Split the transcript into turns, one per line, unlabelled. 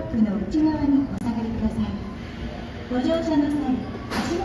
ックの内側にお下がりください。ご乗車の際、足